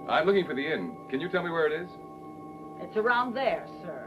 I'm looking for the inn. Can you tell me where it is? It's around there, sir.